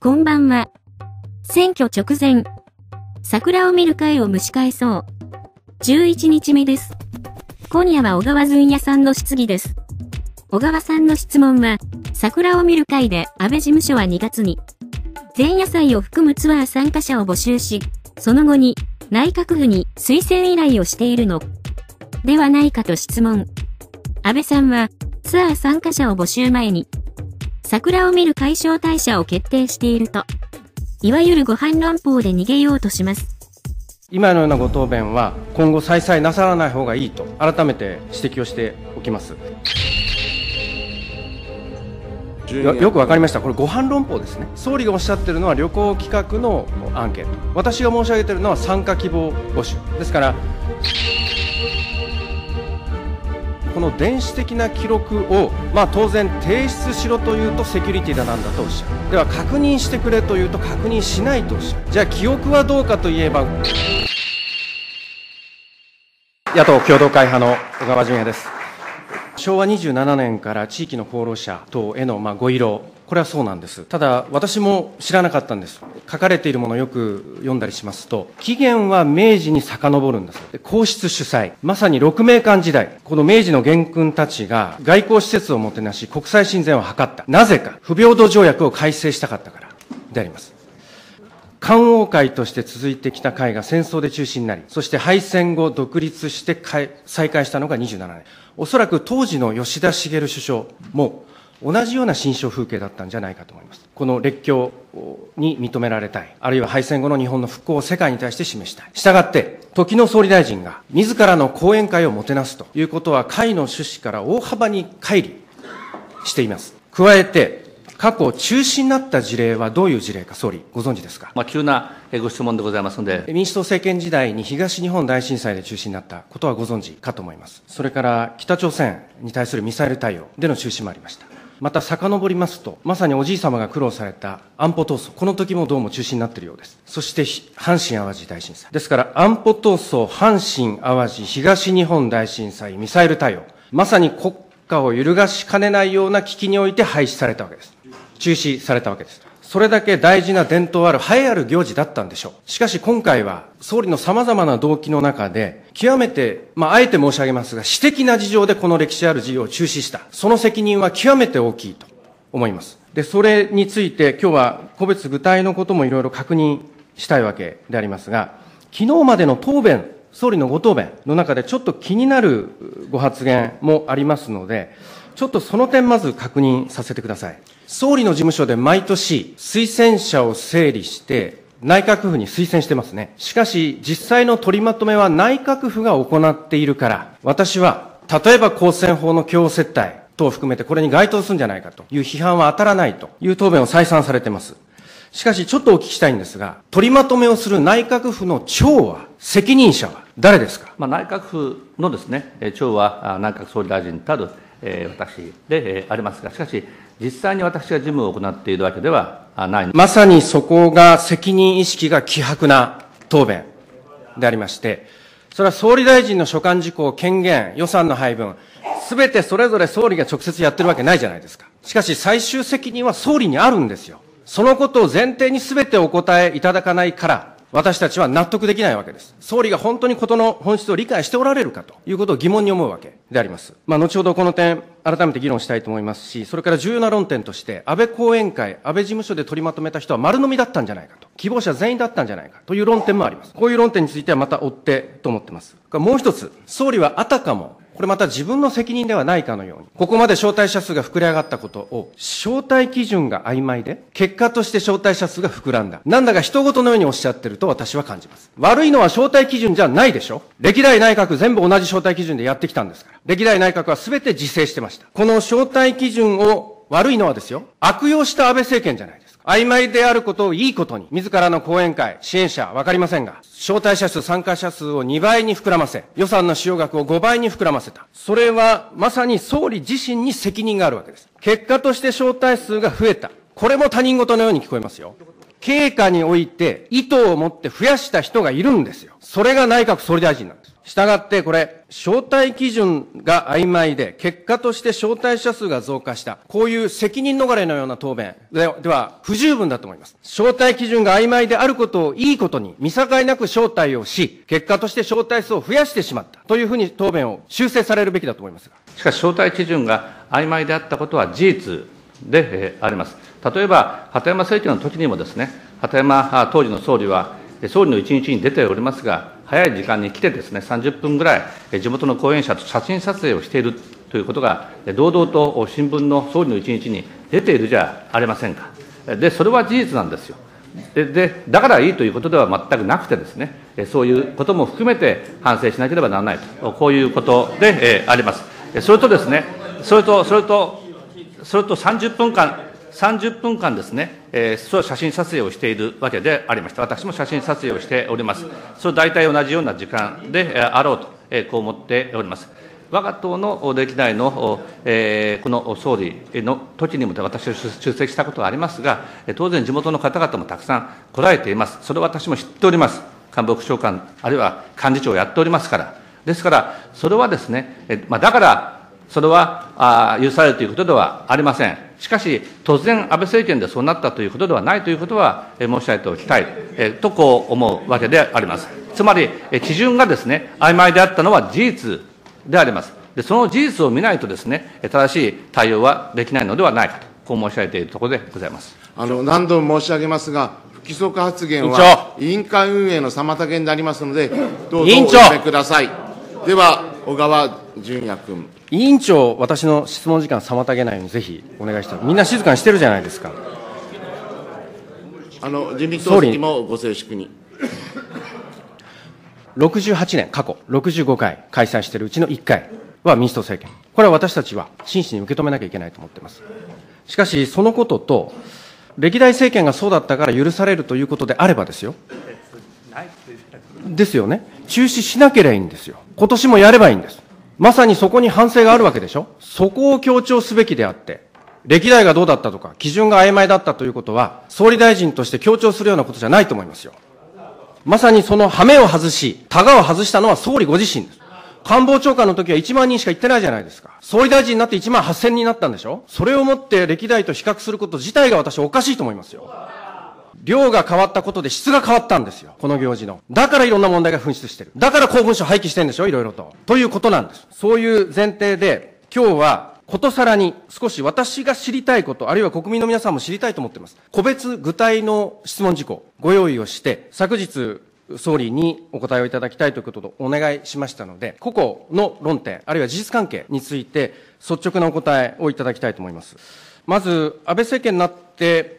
こんばんは。選挙直前。桜を見る会を蒸し返そう。11日目です。今夜は小川淳也さんの質疑です。小川さんの質問は、桜を見る会で安倍事務所は2月に、前夜祭を含むツアー参加者を募集し、その後に内閣府に推薦依頼をしているのではないかと質問。安倍さんは、ツアー参加者を募集前に、桜を見る会招待者を決定していると、いわゆるご飯論法で逃げようとします。 今のようなご答弁は今後再々なさらない方がいいと改めて指摘をしておきます。よくわかりました。これご飯論法ですね。総理がおっしゃっているのは旅行企画のアンケート、私が申し上げているのは参加希望募集ですから、この電子的な記録を、当然提出しろというとセキュリティだなんだとおっしゃる。では確認してくれというと確認しないとおっしゃる。じゃあ記憶はどうかといえば、野党共同会派の小川淳也です。昭和27年から地域の功労者等へのご慰労、これはそうなんです。ただ私も知らなかったんです。書かれているものをよく読んだりしますと、起源は明治に遡るんです。皇室主催、まさに鹿鳴館時代、この明治の元勲たちが外交施設をもてなし、国際親善を図った。なぜか、不平等条約を改正したかったからであります。艦王会として続いてきた会が戦争で中止になり、そして敗戦後独立して再開したのが27年。おそらく当時の吉田茂首相も同じような心象風景だったんじゃないかと思います。この列強に認められたい、あるいは敗戦後の日本の復興を世界に対して示したい。したがって、時の総理大臣が自らの講演会をもてなすということは、会の趣旨から大幅に乖離しています。加えて、過去中止になった事例はどういう事例か、総理、ご存知ですか。 急なご質問でございますので。 民主党政権時代に東日本大震災で中止になったことはご存知かと思います。それから北朝鮮に対するミサイル対応での中止もありました。また遡りますと、まさにおじい様が苦労された安保闘争、この時もどうも中止になっているようです。そして阪神・淡路大震災。ですから安保闘争、阪神・淡路、東日本大震災、ミサイル対応、まさに国家を揺るがしかねないような危機において廃止されたわけです。中止されたわけです。それだけ大事な伝統ある栄えある行事だったんでしょう。しかし今回は総理の様々な動機の中で極めて、あえて申し上げますが、私的な事情でこの歴史ある事業を中止した。その責任は極めて大きいと思います。で、それについて今日は個別具体のこともいろいろ確認したいわけでありますが、昨日までの答弁、総理のご答弁の中でちょっと気になるご発言もありますので、ちょっとその点まず確認させてください。総理の事務所で毎年推薦者を整理して内閣府に推薦してますね。しかし実際の取りまとめは内閣府が行っているから、私は例えば公選法の共接待等を含めてこれに該当するんじゃないかという批判は当たらないという答弁を再三されています。しかしちょっとお聞きしたいんですが、取りまとめをする内閣府の長は、責任者は誰ですか。 内閣府のですね、長は内閣総理大臣たる私でありますが、しかし、実際に私が事務を行っているわけではない。 まさにそこが責任意識が希薄な答弁でありまして、それは総理大臣の所管事項、権限、予算の配分、すべてそれぞれ総理が直接やってるわけないじゃないですか。しかし最終責任は総理にあるんですよ。そのことを前提にすべてお答えいただかないから、私たちは納得できないわけです。総理が本当に事の本質を理解しておられるかということを疑問に思うわけであります。後ほどこの点、改めて議論したいと思いますし、それから重要な論点として、安倍後援会、安倍事務所で取りまとめた人は丸飲みだったんじゃないかと、希望者全員だったんじゃないかという論点もあります。こういう論点についてはまた追ってと思っています。もう一つ、総理はあたかも、これまた自分の責任ではないかのように、ここまで招待者数が膨れ上がったことを、招待基準が曖昧で、結果として招待者数が膨らんだ。なんだか人事のようにおっしゃってると私は感じます。悪いのは招待基準じゃないでしょ。歴代内閣全部同じ招待基準でやってきたんですから。歴代内閣は全て自制してました。この招待基準を悪いのはですよ、悪用した安倍政権じゃないですか。曖昧であることをいいことに、自らの後援会、支援者、わかりませんが、招待者数、参加者数を2倍に膨らませ、予算の使用額を5倍に膨らませた。それは、まさに総理自身に責任があるわけです。結果として招待数が増えた。これも他人事のように聞こえますよ。 経過において意図を持って増やした人がいるんですよ。それが内閣総理大臣なんです。したがってこれ、招待基準が曖昧で、結果として招待者数が増加した。こういう責任逃れのような答弁では不十分だと思います。招待基準が曖昧であることをいいことに、見境なく招待をし、結果として招待数を増やしてしまった。というふうに答弁を修正されるべきだと思いますが。 しかし、招待基準が曖昧であったことは事実であります。例えば、鳩山政権の時にもですね、鳩山当時の総理は、総理の一日に出ておりますが、早い時間に来てですね、30分ぐらい、地元の後援者と写真撮影をしているということが、堂々と新聞の総理の一日に出ているじゃありませんか。で、それは事実なんですよ。で、だからいいということでは全くなくてですね、そういうことも含めて反省しなければならないと、こういうことであります。それとですね、それと30分間ですね、写真撮影をしているわけでありました。私も写真撮影をしております。それ大体同じような時間であろうと、こう思っております。我が党の歴代の、この総理の時にも私は出席したことがありますが、当然地元の方々もたくさん来られています。それを私も知っております。官房副長官、あるいは幹事長をやっておりますから。ですから、それはですね、だから、それは許されるということではありません。しかし、突然、安倍政権でそうなったということではないということは申し上げておきたい、とこう思うわけであります。つまり、基準がですね、曖昧であったのは事実であります。で、その事実を見ないとですね、正しい対応はできないのではないかと、こう申し上げているところでございます。 何度も申し上げますが、不規則発言は委員会運営の妨げになりますので、どうぞおやめください。では、小川淳也君。 委員長、私の質問時間妨げないようにぜひお願いしたい。みんな静かにしてるじゃないですか。 自民党席もご静粛に。 68年、過去65回開催しているうちの1回は民主党政権。これは私たちは真摯に受け止めなきゃいけないと思っています。しかし、そのことと、歴代政権がそうだったから許されるということであればですよ。ですよね。中止しなければいいんですよ。今年もやればいいんです。まさにそこに反省があるわけでしょ。そこを強調すべきであって、歴代がどうだったとか、基準が曖昧だったということは、総理大臣として強調するようなことじゃないと思いますよ。まさにその羽目を外し、タガを外したのは総理ご自身です。官房長官の時は1万人しか行ってないじゃないですか。総理大臣になって1万8000人になったんでしょ。それをもって歴代と比較すること自体が私はおかしいと思いますよ。量が変わったことで質が変わったんですよ。この行事の。だからいろんな問題が噴出してる。だから公文書廃棄してるんでしょ、いろいろと。ということなんです。そういう前提で、今日は、ことさらに少し私が知りたいこと、あるいは国民の皆さんも知りたいと思っています。個別具体の質問事項、ご用意をして、昨日、総理にお答えをいただきたいということとお願いしましたので、個々の論点、あるいは事実関係について、率直なお答えをいただきたいと思います。まず、安倍政権になって、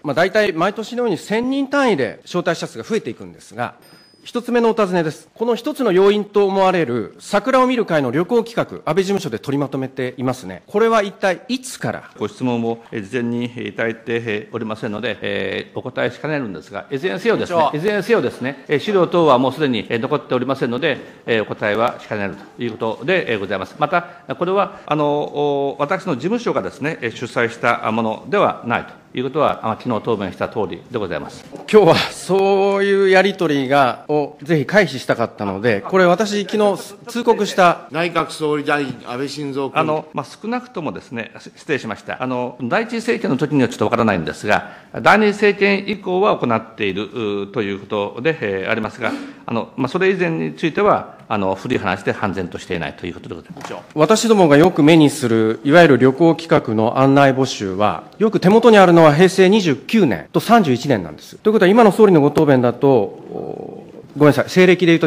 大体毎年のように1000人単位で招待者数が増えていくんですが、一つ目のお尋ねです。この一つの要因と思われる桜を見る会の旅行企画、安倍事務所で取りまとめていますね。これは一体いつから。 ご質問を事前にいただいておりませんので、お答えしかねるんですが、いずれにせよですね、資料等はもうすでに残っておりませんので、お答えはしかねるということでございます。また、これは私の事務所がですね、主催したものではないということは、昨日答弁した通りでございます。 今日はそういうやり取りをぜひ回避したかったので、これ私、昨日通告した内閣総理大臣、安倍晋三君。 少なくともですね、失礼しました。第一政権の時にはちょっとわからないんですが、第二政権以降は行っているということでありますが、それ以前については、古い話で判然としていないということでございます。 私どもがよく目にする、いわゆる旅行企画の案内募集は、よく手元にあるのは平成29年と31年なんです。ということは、今の総理のご答弁だと、ごめんなさい、西暦でいうと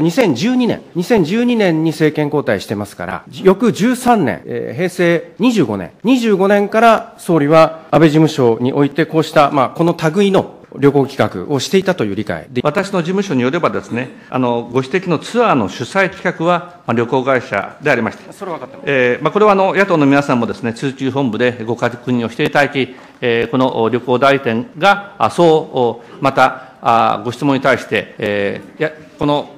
2012年に政権交代してますから、翌13年、平成25年から総理は安倍事務所においてこうした、この類の旅行企画をしていたという理解で。 私の事務所によればですね、ご指摘のツアーの主催企画は、旅行会社でありまして、 それは分かってます。 これは野党の皆さんもですね、通知本部でご確認をしていただき、この旅行代理店が、また、ご質問に対して、この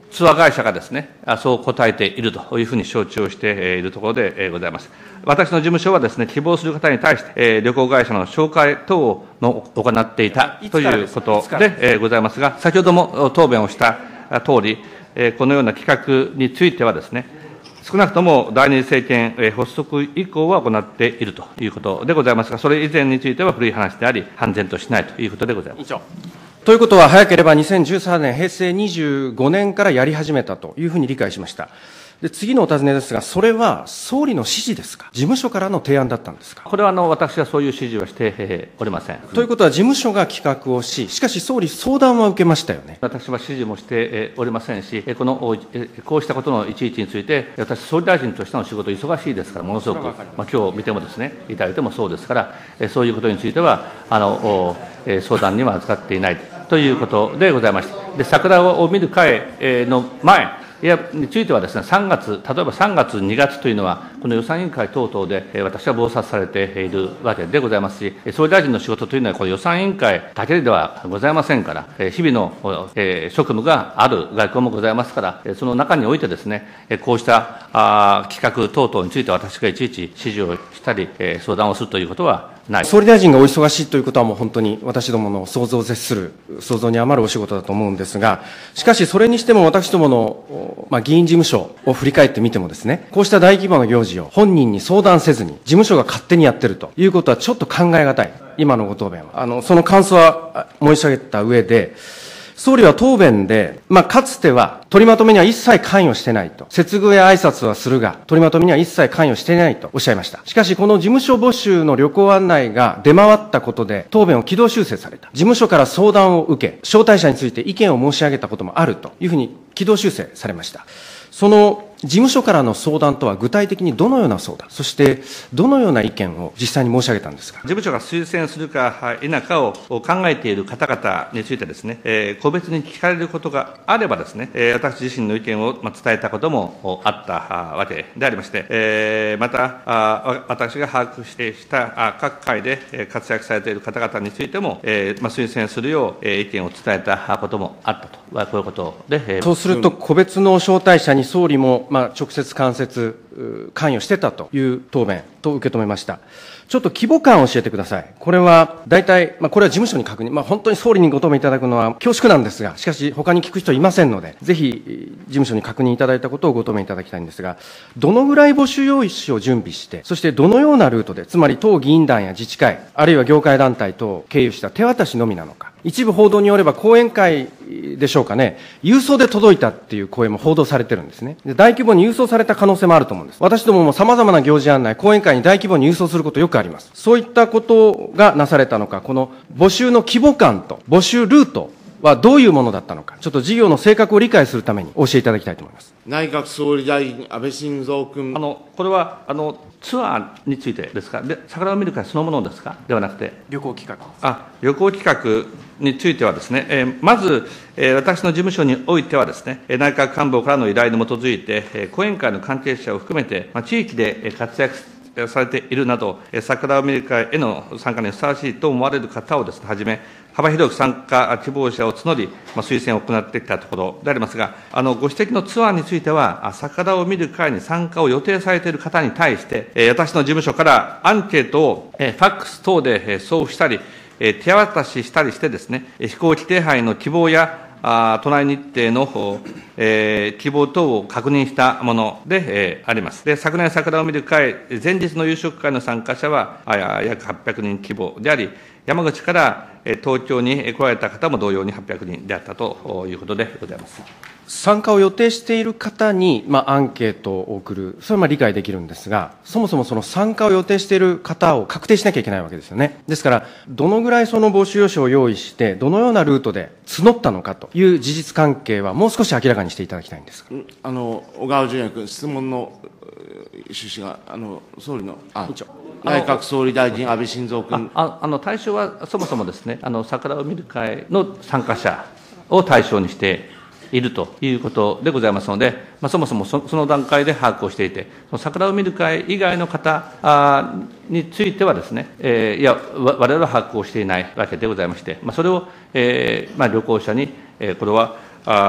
ツアー会社がですね、そう答えているというふうに承知をしているところでございます。私の事務所はですね、希望する方に対して、旅行会社の紹介等を行っていたということでございますが、先ほども答弁をした通り、このような企画についてはですね、少なくとも第二次政権発足以降は行っているということでございますが、それ以前については古い話であり、判然としないということでございます。 ということは、早ければ2013年、平成25年からやり始めたというふうに理解しました。で、次のお尋ねですが、それは総理の指示ですか、事務所からの提案だったんですか。 これは私はそういう指示はしておりません。 ということは、事務所が企画をし、しかし総理、相談は受けましたよね。 私は指示もしておりませんし、こうしたことのいちいちについて、私、総理大臣としての仕事、忙しいですから、ものすごく、今日見てもですね、いただいてもそうですから、そういうことについては、相談には預かっていないということでございまして、で桜を見る会の前についてはですね、例えば3月、2月というのは、この予算委員会等々で私は忙殺されているわけでございますし、総理大臣の仕事というのは、この予算委員会だけではございませんから、日々の職務がある外交もございますから、その中においてですね、こうした企画等々について私がいちいち指示をしたり、相談をするということはない。 総理大臣がお忙しいということは、もう本当に私どもの想像を絶する、想像に余るお仕事だと思うんですが、しかしそれにしても私どもの、議員事務所を振り返ってみてもですね、こうした大規模な行事を本人に相談せずに、事務所が勝手にやってるということはちょっと考え難い。今のご答弁は。その感想は申し上げた上で、総理は答弁で、かつては取りまとめには一切関与してないと。接遇や挨拶はするが、取りまとめには一切関与していないとおっしゃいました。しかし、この事務所募集の旅行案内が出回ったことで、答弁を軌道修正された。事務所から相談を受け、招待者について意見を申し上げたこともあるというふうに軌道修正されました。その事務所からの相談とは具体的にどのような相談、そしてどのような意見を実際に申し上げたんですか。 事務所が推薦するか否かを考えている方々についてですね、個別に聞かれることがあればですね、私自身の意見を伝えたこともあったわけでありまして、また、私が把握してした各界で活躍されている方々についても、推薦するよう意見を伝えたこともあったと、こういうことで。 そうすると、個別の招待者に総理も直接関与してたという答弁と受け止めました。ちょっと規模感を教えてください。これは大体、これは事務所に確認、本当に総理にご答弁いただくのは恐縮なんですが、しかし他に聞く人いませんので、ぜひ事務所に確認いただいたことをご答弁いただきたいんですが、どのぐらい募集用紙を準備して、そしてどのようなルートで、つまり当議員団や自治会、あるいは業界団体等を経由した手渡しのみなのか。一部報道によれば講演会でしょうかね、郵送で届いたっていう声も報道されてるんですね。で、大規模に郵送された可能性もあると思うんです。私どもも様々な行事案内、講演会に大規模に郵送することよくあります。そういったことがなされたのか、この募集の規模感と募集ルートはどういうものだったのか、ちょっと事業の性格を理解するためにお教えいただきたいと思います。 内閣総理大臣、安倍晋三君。 これはツアーについてですか、桜を見る会そのものですか、ではなくて、 旅行企画。 旅行企画についてはですね、まず、私の事務所においてはですね、内閣官房からの依頼に基づいて、講演会の関係者を含めて、地域で活躍されているなど、桜を見る会への参加にふさわしいと思われる方をですね、はじめ、幅広く参加希望者を募り、推薦を行ってきたところでありますが、ご指摘のツアーについては、桜を見る会に参加を予定されている方に対して、私の事務所からアンケートをファックス等で送付したり、手渡ししたりしてですね、飛行機手配の希望や、都内日程の希望等を確認したものであります。で、昨年桜を見る会、前日の夕食会の参加者は約800人規模であり、山口から東京に来られた方も同様に800人であったということでございます。 参加を予定している方に、アンケートを送る、それは理解できるんですが、そもそもその参加を予定している方を確定しなきゃいけないわけですよね。ですから、どのぐらいその募集用紙を用意して、どのようなルートで募ったのかという事実関係は、もう少し明らかにしていただきたいんですが。 小川淳也君、質問の趣旨が、総理の、内閣総理大臣、安倍晋三君。 対象はそもそもですね、桜を見る会の参加者を対象にしているということでございますので、そもそもその段階で把握をしていて、桜を見る会以外の方についてはですね、我々は把握をしていないわけでございまして、それを、旅行者に、これは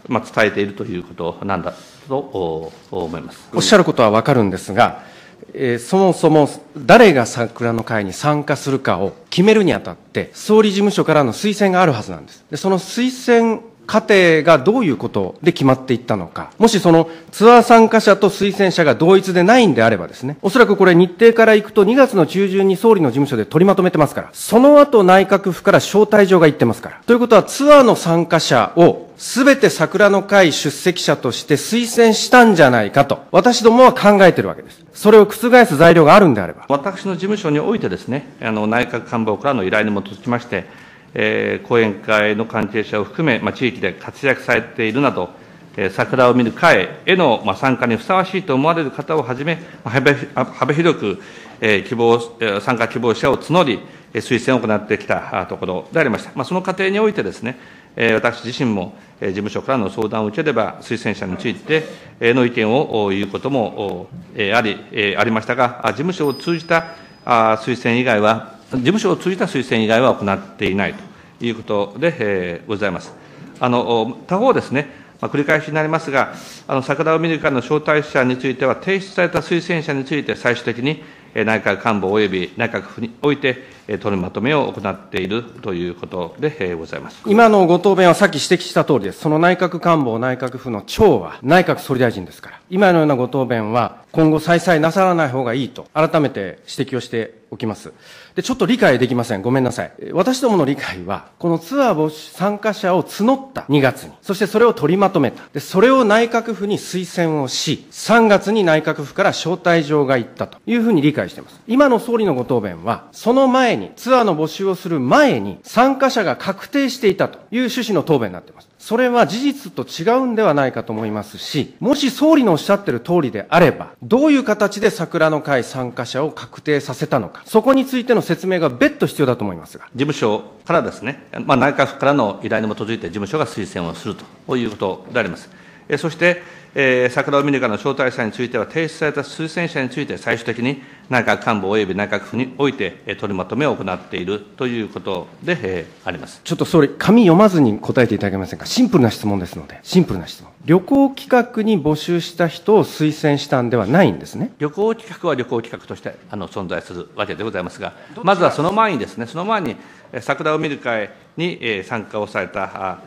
伝えているということなんだと思います。 おっしゃることは分かるんですが、そもそも誰が桜の会に参加するかを決めるにあたって、総理事務所からの推薦があるはずなんです。で、その推薦過程がどういうことで決まっていったのか、もしそのツアー参加者と推薦者が同一でないんであればですね、おそらくこれ日程からいくと2月の中旬に総理の事務所で取りまとめてますから、その後内閣府から招待状が行ってますから。ということはツアーの参加者をすべて桜の会出席者として推薦したんじゃないかと、私どもは考えているわけです。それを覆す材料があるんであれば。 私の事務所においてですね、内閣官房からの依頼に基づきまして、後援会の関係者を含め、地域で活躍されているなど、桜を見る会への参加にふさわしいと思われる方をはじめ、幅広く参加希望者を募り、推薦を行ってきたところでありました。その過程においてですね、私自身も事務所からの相談を受ければ、推薦者についての意見を言うこともありましたが、事務所を通じた推薦以外は行っていないということでございます。他方ですね、繰り返しになりますが、桜を見る会の招待者については、提出された推薦者について最終的に内閣官房及び内閣府において取りまとめを行っているということでございます。 今のご答弁はさっき指摘した通りです。その内閣官房、内閣府の長は内閣総理大臣ですから、今のようなご答弁は今後再々なさらない方がいいと、改めて指摘をしておきます。で、ちょっと理解できません。ごめんなさい。私どもの理解は、このツアー参加者を募った2月に、そしてそれを取りまとめた。で、それを内閣府に推薦をし、3月に内閣府から招待状が行ったというふうに理解しています。今の総理のご答弁は、その前に、ツアーの募集をする前に、参加者が確定していたという趣旨の答弁になっています。それは事実と違うんではないかと思いますし、もし総理のおっしゃっている通りであれば、どういう形で桜の会参加者を確定させたのか、そこについての説明が別途必要だと思いますが。 事務所からですね、内閣府からの依頼に基づいて事務所が推薦をするということであります。そして、桜を見る会の招待者については、提出された推薦者について最終的に内閣官房及び内閣府において取りまとめを行っているということであります。 ちょっと総理、紙読まずに答えていただけませんか。シンプルな質問ですので、シンプルな質問。旅行企画に募集した人を推薦したんではないんですね。 旅行企画は旅行企画として存在するわけでございますが、まずはその前にですね、桜を見る会に参加をされた、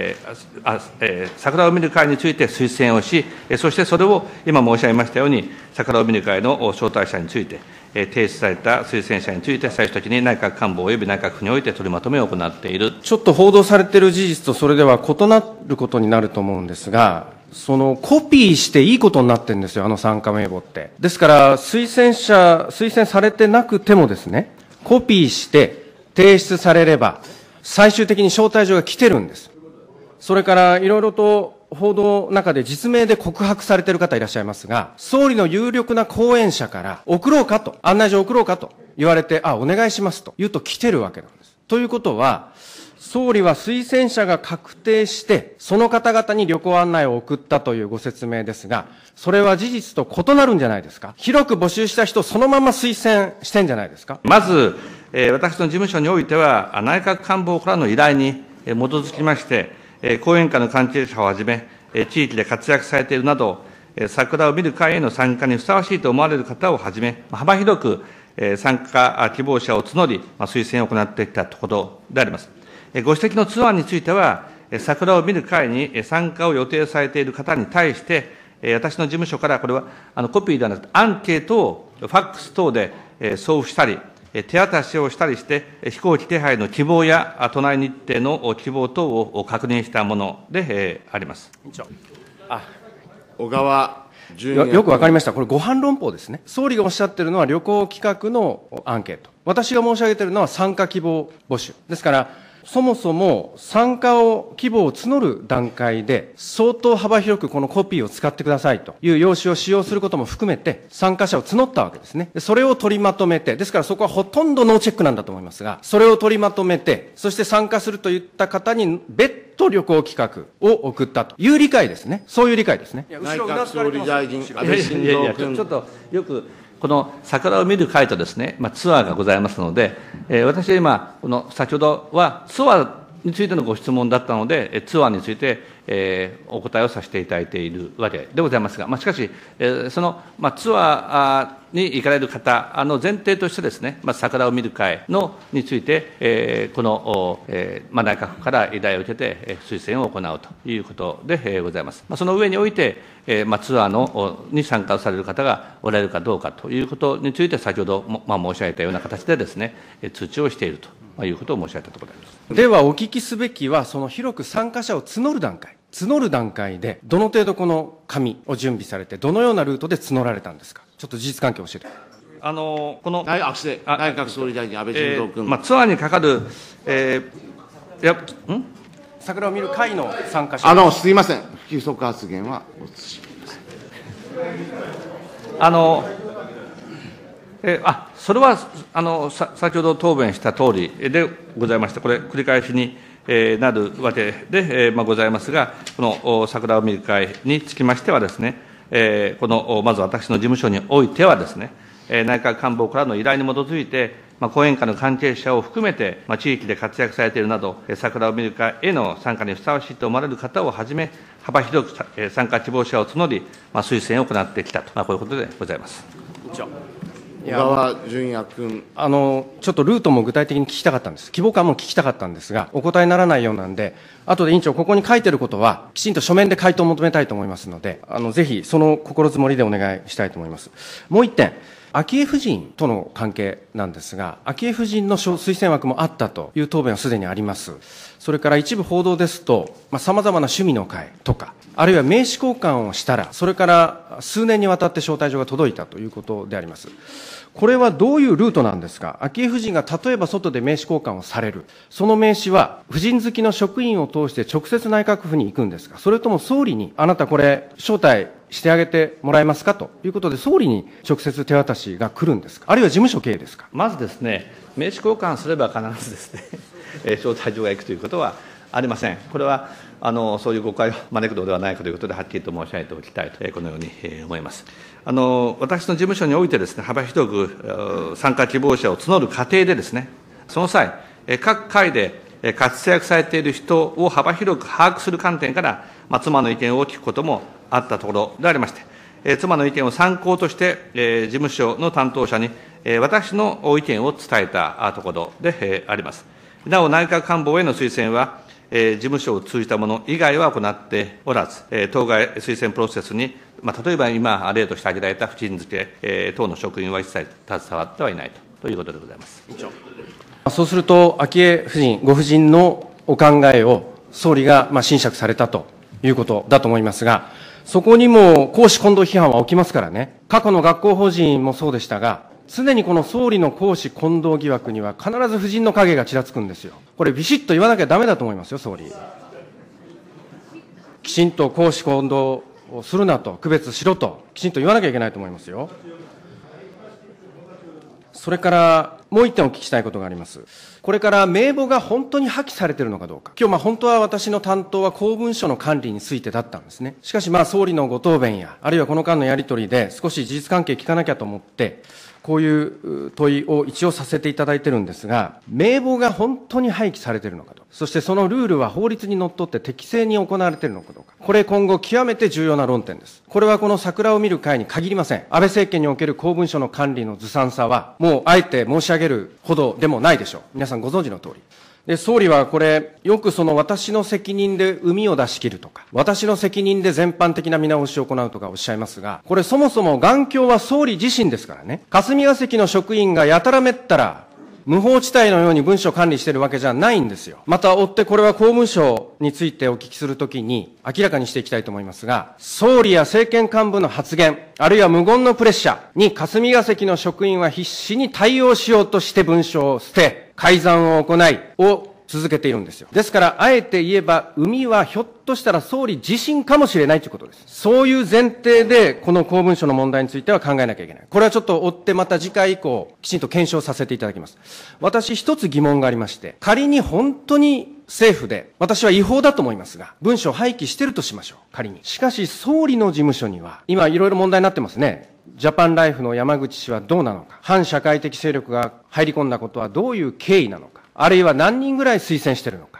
桜を見る会について推薦をし、そしてそれを今申し上げましたように、桜を見る会の招待者について、提出された推薦者について、最終的に内閣官房及び内閣府において取りまとめを行っている。 ちょっと報道されている事実とそれでは異なることになると思うんですが、そのコピーしていいことになってるんですよ、参加名簿って。ですから、推薦されてなくてもですね、コピーして提出されれば、最終的に招待状が来てるんです。それからいろいろと報道の中で実名で告白されている方いらっしゃいますが、総理の有力な後援者から送ろうかと、案内状送ろうかと言われて、お願いしますと言うと来てるわけなんです。ということは、総理は推薦者が確定して、その方々に旅行案内を送ったというご説明ですが、それは事実と異なるんじゃないですか。広く募集した人、そのまま推薦してんじゃないですか。 まず、私の事務所においては、内閣官房からの依頼に基づきまして、後援会の関係者をはじめ、地域で活躍されているなど、桜を見る会への参加にふさわしいと思われる方をはじめ、幅広く参加希望者を募り、推薦を行ってきたところであります。ご指摘のツアーについては、桜を見る会に参加を予定されている方に対して、私の事務所からこれはコピーではなくて、アンケートをファックス等で送付したり、手渡しをしたりして、飛行機手配の希望や都内日程の希望等を確認したものであります。 小川よくわかりました。これ、ご反論法ですね。総理がおっしゃっているのは旅行企画のアンケート。私が申し上げているのは参加希望募集。ですから、そもそも参加希望を募る段階で、相当幅広くこのコピーを使ってくださいという用紙を使用することも含めて、参加者を募ったわけですね。それを取りまとめて、ですからそこはほとんどノーチェックなんだと思いますが、それを取りまとめて、そして参加するといった方に別途旅行企画を送ったという理解ですね。そういう理解ですね。 内閣総理大臣、安倍晋三君。 ちょっとよく、この桜を見る会とですね、ツアーがございますので、私は今、先ほどはツアーについてのご質問だったので、ツアーについて、お答えをさせていただいているわけでございますが、しかし、その、ツアーに行かれる方の前提としてですね、桜を見る会について、この、内閣府から依頼を受けて、推薦を行うということでございます。その上において、ツアーに参加される方がおられるかどうかということについて、先ほど申し上げたような形でですね、通知をしているということを申し上げたところであります。 では、お聞きすべきは、その広く参加者を募る段階で、どの程度この紙を準備されて、どのようなルートで募られたんですか。ちょっと事実関係を教えてください。 この内閣総理大臣、安倍晋三君。 ツアーにかかる、 桜を見る会の参加者。 すいません、不規則発言はお慎みください。 それは先ほど答弁したとおりでございまして、これ、繰り返しになるわけでございますが、この桜を見る会につきましてはですね、まず私の事務所においてはですね、内閣官房からの依頼に基づいて、後援会の関係者を含めて、地域で活躍されているなど、桜を見る会への参加にふさわしいと思われる方をはじめ、幅広く参加希望者を募り、推薦を行ってきたと、こういうことでございます。 小川淳也君。 ちょっとルートも具体的に聞きたかったんです。規模感も聞きたかったんですが、お答えにならないようなんで、後で委員長、ここに書いてることは、きちんと書面で回答を求めたいと思いますので、ぜひ、その心づもりでお願いしたいと思います。もう一点、昭恵夫人との関係なんですが、昭恵夫人の推薦枠もあったという答弁はすでにあります。それから一部報道ですと、さまざまな趣味の会とか、あるいは名刺交換をしたら、それから数年にわたって招待状が届いたということであります。これはどういうルートなんですか。昭恵夫人が例えば外で名刺交換をされる。その名刺は、夫人好きの職員を通して直接内閣府に行くんですか。それとも総理に、あなたこれ、招待してあげてもらえますかということで、総理に直接手渡しが来るんですか。あるいは事務所経営ですか。 まずですね、名刺交換すれば必ずですね、招待状が行くということはありません。これはそういう誤解を招くのではないかということで、はっきりと申し上げておきたいと、このように思います。私の事務所においてですね、幅広く参加希望者を募る過程でですね、その際、各会で活躍されている人を幅広く把握する観点から、妻の意見を聞くこともあったところでありまして、妻の意見を参考として、事務所の担当者に、私の意見を伝えたところであります。なお、内閣官房への推薦は、事務所を通じたもの以外は行っておらず、当該推薦プロセスに、例えば今、例として挙げられた夫人付け等の職員は一切携わってはいないということでございます。 そうすると、昭恵夫人、ご夫人のお考えを総理が斟酌されたということだと思いますが、そこにも公私混同批判は起きますからね、過去の学校法人もそうでしたが、常にこの総理の公私混同疑惑には必ず夫人の影がちらつくんですよ。これ、ビシッと言わなきゃだめだと思いますよ、総理。きちんと公私混同をするなと、区別しろと、きちんと言わなきゃいけないと思いますよ。それから、もう一点お聞きしたいことがあります。これから名簿が本当に破棄されているのかどうか。今日本当は私の担当は公文書の管理についてだったんですね。しかし総理のご答弁や、あるいはこの間のやり取りで少し事実関係聞かなきゃと思って、こういう問いを一応させていただいてるんですが、名簿が本当に廃棄されているのかと。そしてそのルールは法律にのっとって適正に行われているのかどうか。これ今後極めて重要な論点です。これはこの桜を見る会に限りません。安倍政権における公文書の管理のずさんさは、もうあえて申し上げるほどでもないでしょう。皆さんご存知の通り。で、総理はこれ、よく私の責任で膿を出し切るとか、私の責任で全般的な見直しを行うとかおっしゃいますが、これそもそも眼鏡は総理自身ですからね。霞が関の職員がやたらめったら、無法地帯のように文書を管理しているわけじゃないんですよ。また追ってこれは公文書についてお聞きするときに明らかにしていきたいと思いますが、総理や政権幹部の発言、あるいは無言のプレッシャーに霞が関の職員は必死に対応しようとして文書を捨て、改ざんを行い、続けているんですよ。ですから、あえて言えば、膿はひょっとしたら総理自身かもしれないということです。そういう前提で、この公文書の問題については考えなきゃいけない。これはちょっと追ってまた次回以降、きちんと検証させていただきます。私一つ疑問がありまして、仮に本当に政府で、私は違法だと思いますが、文書を廃棄しているとしましょう。仮に。しかし、総理の事務所には、今いろいろ問題になってますね。ジャパンライフの山口氏はどうなのか。反社会的勢力が入り込んだことはどういう経緯なのか。あるいは何人ぐらい推薦しているのか。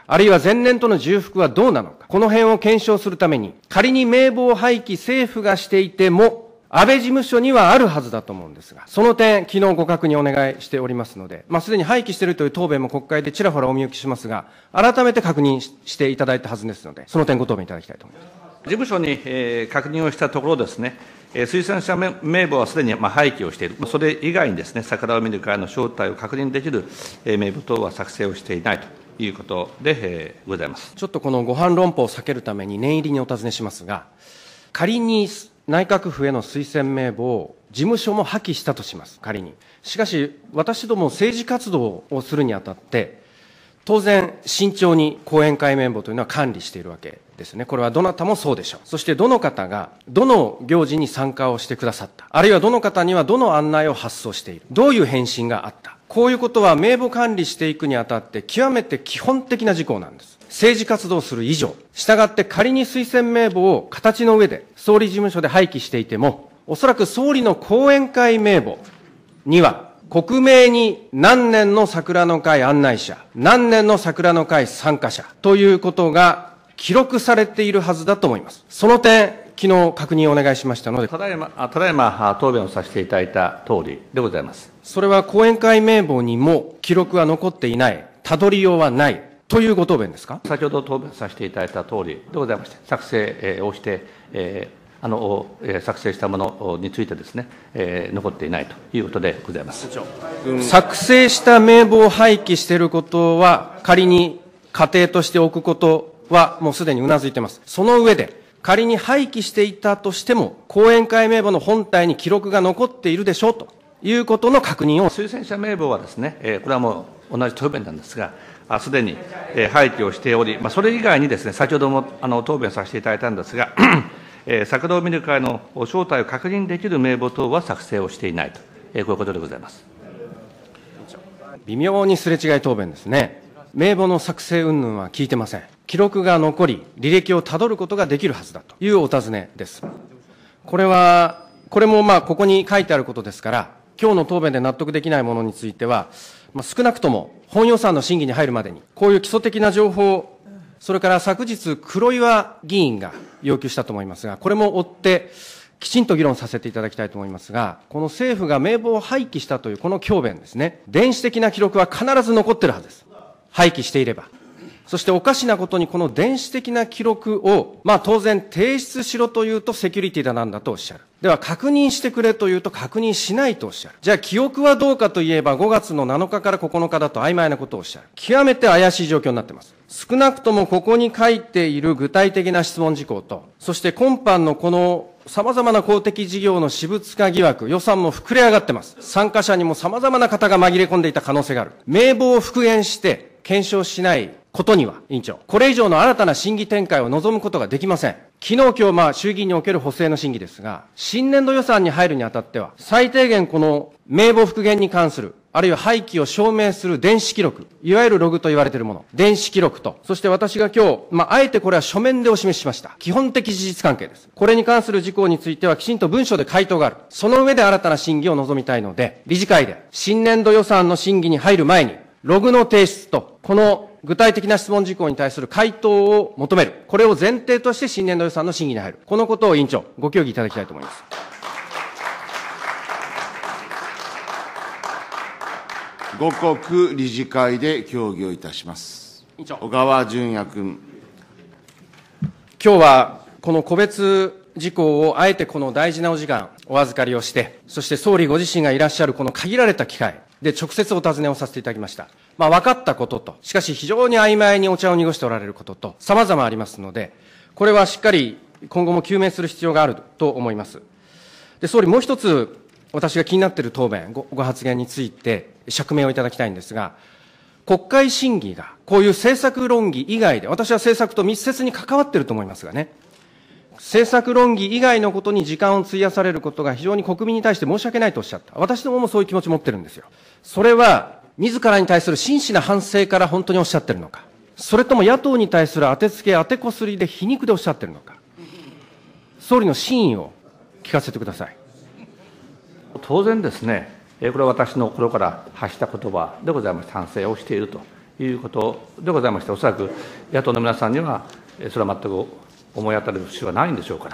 あるいは前年との重複はどうなのか、この辺を検証するために、仮に名簿廃棄政府がしていても、安倍事務所にはあるはずだと思うんですが、その点、昨日ご確認お願いしておりますので、すでに廃棄しているという答弁も国会でちらほらお見受けしますが、改めて確認していただいたはずですので、その点ご答弁いただきたいと思います。 事務所に確認をしたところですね、推薦者名簿はすでに廃棄をしている、それ以外にですね、桜を見る会の正体を確認できる名簿等は作成をしていないということでございます。 ちょっとこのご飯論法を避けるために念入りにお尋ねしますが、仮に内閣府への推薦名簿を事務所も破棄したとします、仮に。しかし、私ども政治活動をするにあたって、当然、慎重に後援会名簿というのは管理しているわけですね。これはどなたもそうでしょう。そしてどの方がどの行事に参加をしてくださった。あるいはどの方にはどの案内を発送している。どういう返信があった。こういうことは名簿管理していくにあたって極めて基本的な事項なんです。政治活動をする以上。したがって仮に推薦名簿を形の上で総理事務所で廃棄していても、おそらく総理の後援会名簿には、克明に何年の桜の会案内者、何年の桜の会参加者ということが記録されているはずだと思います。その点、昨日確認をお願いしましたので。 ただいま答弁をさせていただいた通りでございます。 それは後援会名簿にも記録は残っていない、たどりようはないというご答弁ですか。 先ほど答弁させていただいた通りでございまして、作成をして、作成したものについてですね、残っていないということでございます。 作成した名簿を廃棄していることは、仮に仮定としておくことは、もうすでにうなずいています。その上で、仮に廃棄していたとしても、後援会名簿の本体に記録が残っているでしょうということの確認を。 推薦者名簿はですね、これはもう同じ答弁なんですが、すでに廃棄をしており、それ以外にですね、先ほども答弁させていただいたんですが、桜を見る会の正体を確認できる名簿等は作成をしていないと、こういうことでございます。 微妙にすれ違い答弁ですね。名簿の作成云々は聞いてません。記録が残り、履歴をたどることができるはずだというお尋ねです。これもここに書いてあることですから、今日の答弁で納得できないものについては、少なくとも本予算の審議に入るまでに、こういう基礎的な情報、それから昨日、黒岩議員が要求したと思いますが、これも追って、きちんと議論させていただきたいと思いますが、この政府が名簿を廃棄したというこの強弁ですね、電子的な記録は必ず残っているはずです。廃棄していれば。そしておかしなことにこの電子的な記録を、当然提出しろというとセキュリティだなんだとおっしゃる。では確認してくれというと確認しないとおっしゃる。じゃあ記憶はどうかといえば5月の7日から9日だと曖昧なことをおっしゃる。極めて怪しい状況になっています。少なくともここに書いている具体的な質問事項と、そして今般のこの様々な公的事業の私物化疑惑、予算も膨れ上がってます。参加者にも様々な方が紛れ込んでいた可能性がある。名簿を復元して検証しないことには、委員長、これ以上の新たな審議展開を望むことができません。昨日、今日、衆議院における補正の審議ですが、新年度予算に入るにあたっては、最低限この名簿復元に関する、あるいは廃棄を証明する電子記録、いわゆるログと言われているもの、電子記録と、そして私が今日、あえてこれは書面でお示ししました。基本的事実関係です。これに関する事項については、きちんと文書で回答がある。その上で新たな審議を望みたいので、理事会で新年度予算の審議に入る前に、ログの提出と、この具体的な質問事項に対する回答を求める。これを前提として新年度予算の審議に入る。このことを委員長、ご協議いただきたいと思います。 後刻理事会で協議をいたします。小川淳也君。 今日はこの個別事項をあえてこの大事なお時間お預かりをして、そして総理ご自身がいらっしゃるこの限られた機会で直接お尋ねをさせていただきました。分かったことと、しかし非常に曖昧にお茶を濁しておられることと、様々ありますので、これはしっかり今後も究明する必要があると思います。で、総理もう一つ、私が気になっている答弁、ご発言について釈明をいただきたいんですが、国会審議がこういう政策論議以外で、私は政策と密接に関わっていると思いますがね、政策論議以外のことに時間を費やされることが非常に国民に対して申し訳ないとおっしゃった。私どももそういう気持ちを持ってるんですよ。それは、自らに対する真摯な反省から本当におっしゃってるのか、それとも野党に対する当てつけ、当てこすりで皮肉でおっしゃってるのか、総理の真意を聞かせてください。 当然ですね、これは私の心から発した言葉でございまして、反省をしているということでございまして、おそらく野党の皆さんには、それは全く思い当たる節はないんでしょうから、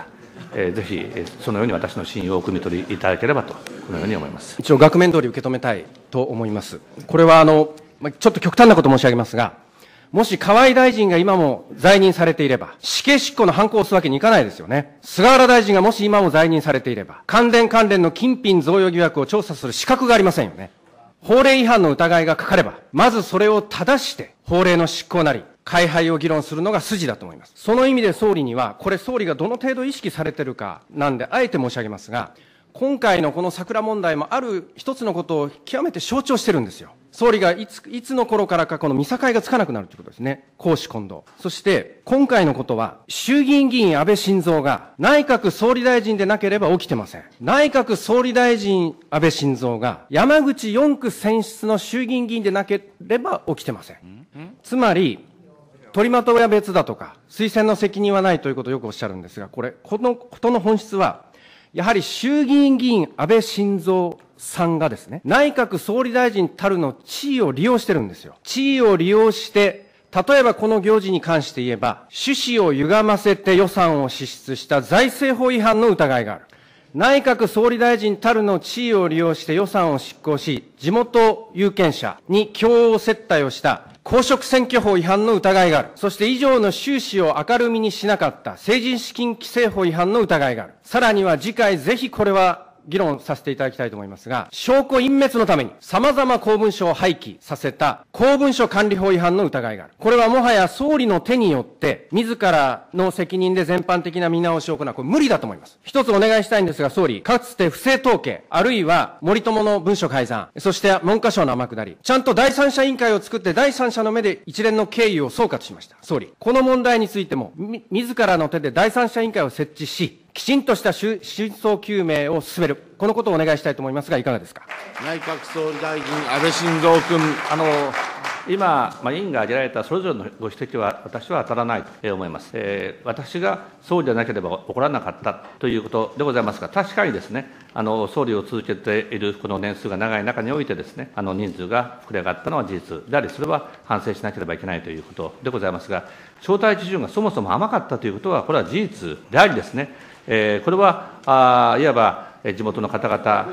ぜひそのように私の真意を汲み取りいただければと、このように思います。 一応、額面通り受け止めたいと思います。これはちょっと極端なこと申し上げますが、もし河井大臣が今も在任されていれば、死刑執行の判子を押すわけにいかないですよね。菅原大臣がもし今も在任されていれば、関連の金品贈与疑惑を調査する資格がありませんよね。法令違反の疑いがかかれば、まずそれを正して、法令の執行なり、改廃を議論するのが筋だと思います。その意味で総理には、これ総理がどの程度意識されているかなんで、あえて申し上げますが、今回のこの桜問題もある一つのことを極めて象徴してるんですよ。総理がいつの頃からかこの見境がつかなくなるということですね。公私混同。そして、今回のことは、衆議院議員安倍晋三が内閣総理大臣でなければ起きてません。内閣総理大臣安倍晋三が山口4区選出の衆議院議員でなければ起きてません。つまり、取りまとめは別だとか、推薦の責任はないということをよくおっしゃるんですが、このことの本質は、やはり衆議院議員安倍晋三さんがですね、内閣総理大臣たるの地位を利用してるんですよ。地位を利用して、例えばこの行事に関して言えば、趣旨を歪ませて予算を支出した財政法違反の疑いがある。内閣総理大臣たるの地位を利用して予算を執行し、地元有権者に票を接待をした公職選挙法違反の疑いがある。そして以上の収支を明るみにしなかった政治資金規正法違反の疑いがある。さらには次回ぜひこれは議論させていただきたいと思いますが、証拠隠滅のために様々公文書を廃棄させた公文書管理法違反の疑いがある。これはもはや総理の手によって自らの責任で全般的な見直しを行う。これ無理だと思います。一つお願いしたいんですが、総理、かつて不正統計、あるいは森友の文書改ざん、そして文科省の天下り、ちゃんと第三者委員会を作って第三者の目で一連の経緯を総括しました。総理、この問題についても自らの手で第三者委員会を設置し、きちんとした真相究明を進める、このことをお願いしたいと思いますが、いかがですか。 内閣総理大臣、安倍晋三君。 今、委員が挙げられたそれぞれのご指摘は、私は当たらないと思います。私が総理でなければ起こらなかったということでございますが、確かにですね、総理を続けているこの年数が長い中においてですね、人数が膨れ上がったのは事実であり、それは反省しなければいけないということでございますが、招待基準がそもそも甘かったということは、これは事実でありですね、これはいわば地元の方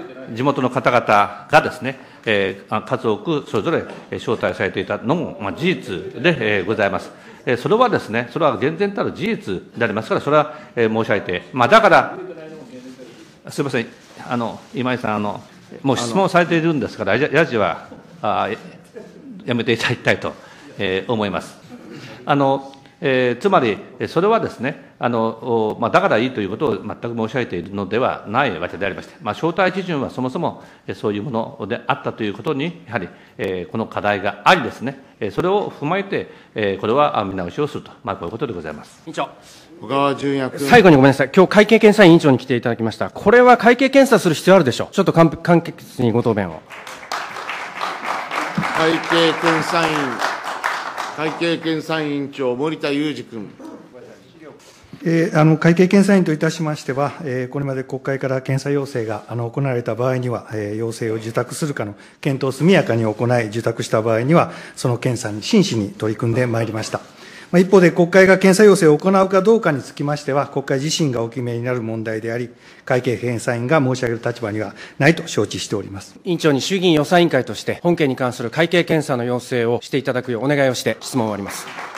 々がですね、数多くそれぞれ招待されていたのも事実でございます。それはですね、それは厳然たる事実でありますから、それは申し上げて、だから、すみません、今井さん、もう質問されているんですから、やじはやめていただきたいと思います。つまり、それはですね、だからいいということを全く申し上げているのではないわけでありまして、招待基準はそもそもそういうものであったということに、やはりこの課題がありですね、それを踏まえて、これは見直しをすると、こういうことでございます。 委員長。 小川淳也君。 最後にごめんなさい。今日会計検査院委員長に来ていただきました。これは会計検査する必要あるでしょう。ちょっと簡潔にご答弁を。 会計検査委員長、森田裕二君。 会計検査院といたしましては、これまで国会から検査要請が行われた場合には、要請を受託するかの検討を速やかに行い、受託した場合には、その検査に真摯に取り組んでまいりました。一方で、国会が検査要請を行うかどうかにつきましては、国会自身がお決めになる問題であり、会計検査院が申し上げる立場にはないと承知しております。 委員長に衆議院予算委員会として、本件に関する会計検査の要請をしていただくようお願いをして、質問を終わります。